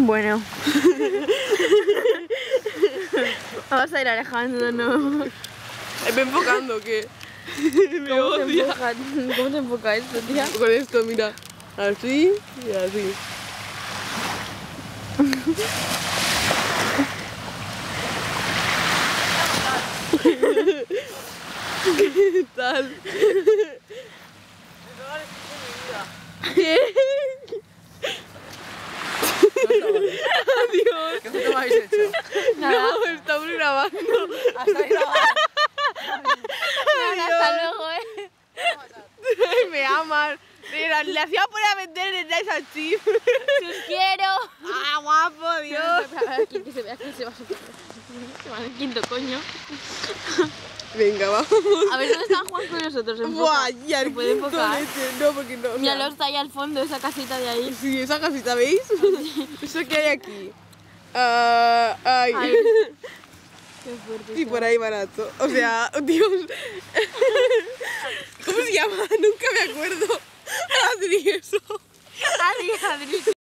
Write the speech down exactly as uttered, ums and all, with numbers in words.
Bueno. Vamos a ir alejándonos. ¿Me enfocando o qué? Me ¿Cómo se odia. enfoca? ¿Cómo se enfoca esto, tía? Con esto, mira. Así y así. ¿Qué tal? ¿Qué? Adiós. ¿Qué foto me habéis hecho? Nada. No, estamos grabando. Hasta ahí grabando. Hasta luego, eh. Me aman. Mira, le hacía por a vender el Rice and Chips. ¡Os quiero! ¡Ah, guapo, Dios! Aquí, que se vea que se va a subir. Se va en el quinto, coño. Venga, vamos. A ver, ¿dónde están Juan con nosotros? Enfoca. Buah, ya ¿Se puede enfocar? leche. No, porque no. o sea, Míralo, está ahí al fondo, esa casita de ahí. Sí, esa casita, ¿veis? Eso que hay aquí. Ah, ay. Ay. Qué fuerte. Y por ahí barato. O sea, Dios. ¿Cómo se llama? Nunca me acuerdo. Adri, eso. Adri, Adri.